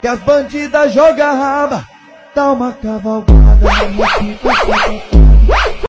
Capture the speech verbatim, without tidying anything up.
que as bandidas jogam raba. Dá uma cavalgada na minha